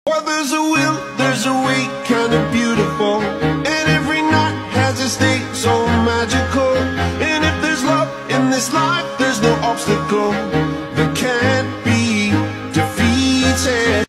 Well, there's a will, there's a way, kind of beautiful, and every night has a state so magical. And if there's love in this life, there's no obstacle that can't be defeated.